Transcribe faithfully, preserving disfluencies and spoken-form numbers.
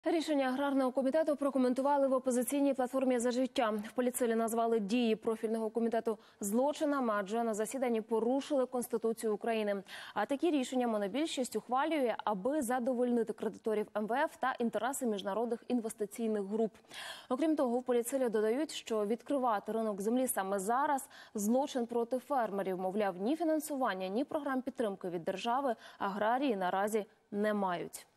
Рішення аграрного комітету прокоментували в опозиційній платформі «За життя». В політсилі назвали дії профільного комітету злочином, адже на засіданні порушили Конституцію України. А такі рішення монобільшість ухвалює, аби задовольнити кредиторів ем ве еф та інтереси міжнародних інвестиційних груп. Окрім того, в політсилі додають, що відкривати ринок землі саме зараз – злочин проти фермерів. Мовляв, ні фінансування, ні програм підтримки від держави аграрії наразі не мають.